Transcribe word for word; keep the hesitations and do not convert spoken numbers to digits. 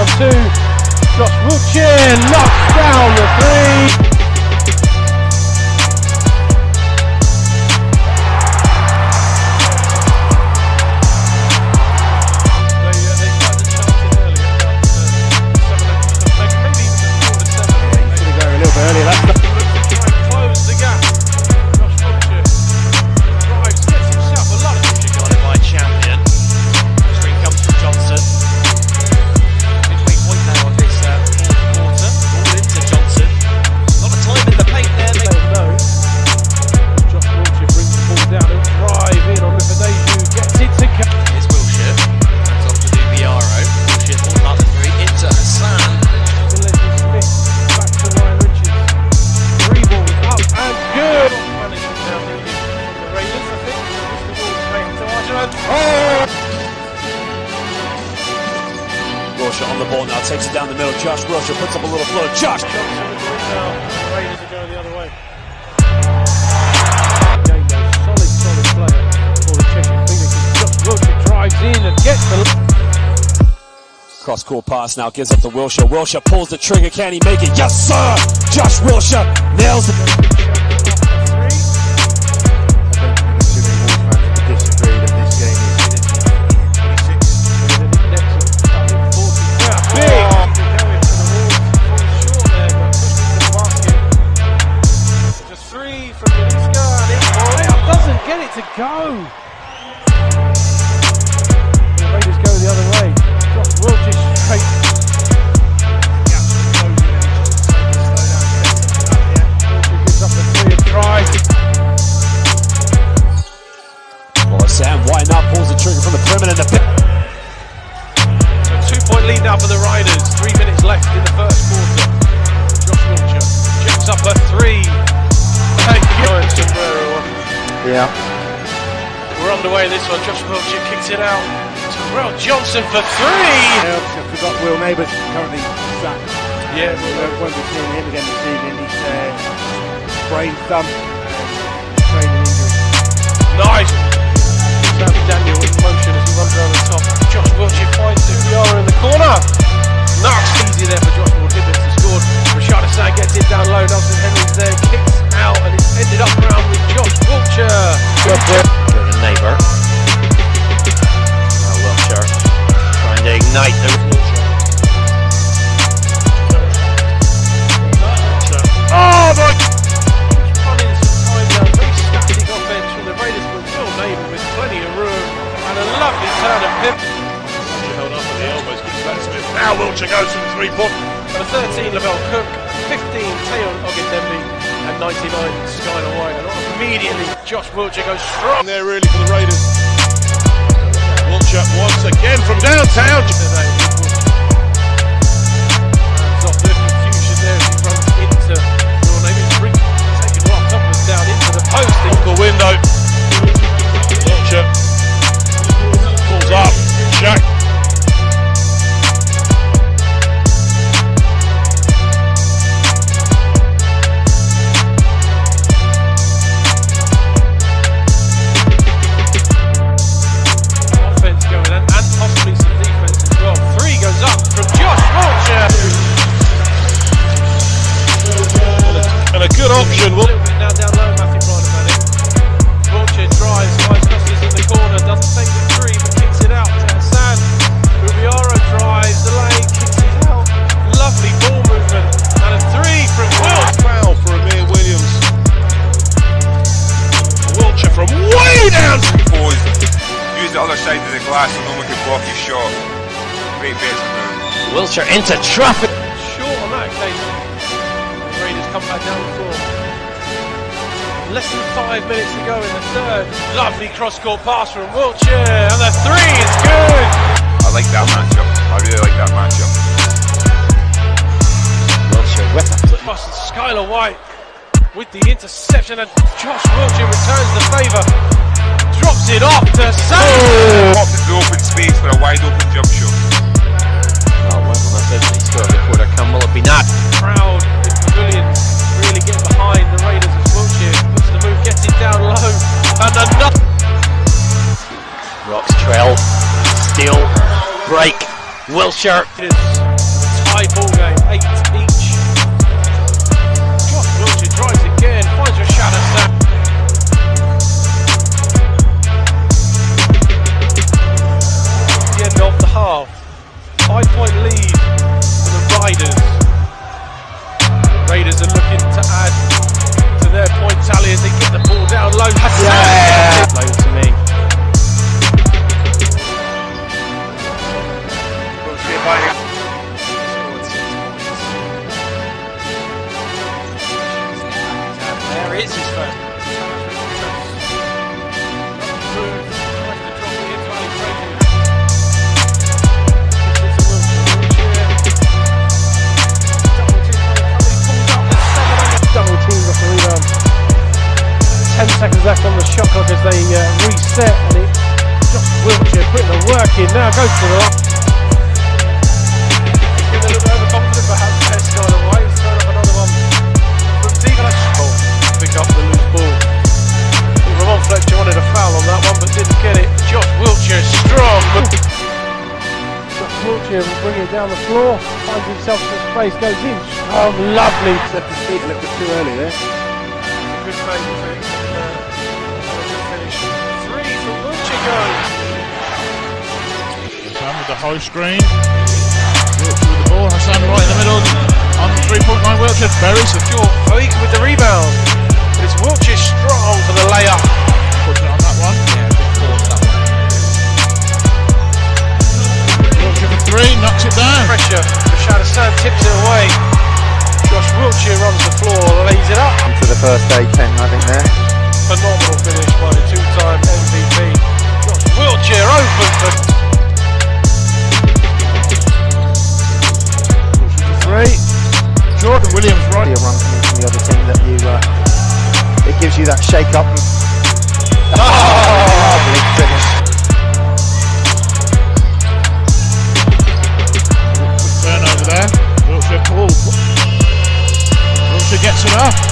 down two. Josh Wilcher knocks down the three. Wilcher on the ball now, takes it down the middle. Josh Wilcher puts up a little float. Josh! Now, the Raiders are going the other way. Solid, solid player for the Cheshire Phoenix. Josh Wilcher drives in and gets the... Cross-court pass now, gives up to Wilcher. Wilcher pulls the trigger, can he make it? Yes, sir! Josh Wilcher nails it. Get it to go. The Raiders go the other way. Josh Wilcher straight. Wilcher gives up the three and tries. Well, Sam White now pulls the trigger from the perimeter. The so two-point lead now for the Raiders. Three minutes left in the first quarter. Josh Wilcher jacks up a three. Yeah. We're underway in this one. Josh Wilcher kicks it out. Terrell Johnson for three. I obviously forgot Will Neighbours currently sacked. Yeah, we won't be seeing him again this evening. He's uh, sprained thumb, uh, training injury. Nice. Sam Daniel in motion as he runs around the top. Josh Wilcher finds Ubiara in the corner. Nice, easy there for Josh Wilcher. He scored. Rashad Hassan gets it down low. Nelson Henry's there, kicks out, and it's ended up around with Josh Wilcher. To the neighbour. Now Wilcher trying to ignite the Wilcher. Oh my! Running some time down, very static offense from the Raiders, but Will Neighbour with plenty of room and a lovely turn of pip. Held up on the elbows, gives that Smith. Now Wilcher goes from the three point. And a thirteen, Lavelle Cook, fifteen, Taylor Ogundembe, and ninety-nine, Skylar White. And immediately, Josh Wilcher goes strong. There really for the Raiders. Wilcher once again from downtown. Hands off the confusion there as he runs into Will Neighbour. Taking Rock Toppers down into the post. The window. Wilcher pulls up. Jack. Good option. A little bit now down low, Matthew Bryant about it. Wilcher drives, finds Costas in the corner, doesn't take the three, but kicks it out to Hassan. Ubiara drives the lane, kicks it out. Lovely ball movement, and a three from Wilcher. Foul for Amir Williams. Wilcher from way down. Posed. Use the other side of the glass so no one can block his shot. Great bits of move. Wilcher into traffic. Short on that occasion. Raiders come back down the floor. Less than five minutes to go in the third. Lovely cross-court pass from Wilcher, and the three is good. I like that matchup. I really like that matchup. Wilcher with it. Skylar White with the interception, and Josh Wilcher returns the favour. Drops it off to Sam. Oh. Popped into the open space for a wide open jump shot. Well, well, that's it. He scored before there come. Will it be not? Proud in pavilion, really getting behind the Raiders as Wilcher puts the move, gets it down low, and another. Rocks trail, steal, break. Wilcher. It is high ball game, eight each. Josh Wilcher drives again, finds Rashad Hassan. The end of the half. Five point lead for the Raiders. Raiders are looking to add to their point tally as they get the ball down low. Hassan! Yeah. Low to me. There is his first. Double team off the rebound. Ten seconds left on the shot clock as they uh, reset, and it just Wilcher putting the work in now. Goes to the right. Getting a little bit overconfident, perhaps. Test going away. He's thrown up another one from Deaglass. Oh, pick up the loose ball. Ramon Fletcher wanted a foul on that one, but didn't get it. Josh Wilcher strong. Josh Wilcher will bring it down the floor. Finds himself some space. Goes in. Oh, lovely. Set the speed a little bit too early there. Good fake, I think. And, uh, good finish. Three for Wilcher goes. Hassan with the high screen. Wilcher with the ball. Hassan right in the middle. On the three-point line. Wilcher very secure. Fake with the rebound. But it's Wilcher strong for the layup. Puts it on that one. Yeah, good force that one. Wilcher for three. Knocks it down. Pressure. Rashad Hassan tips it away. Josh Wilcher runs the floor, lays it up. To the first day, Ken, I think there. Phenomenal finish by the two-time M V P. Josh Wilcher open for Three. Jordan Williams right. A run coming from the other team that you, uh, it gives you that shake up. And, oh, lovely finish. Good turnover there. Wilcher pull. Wilcher gets it up.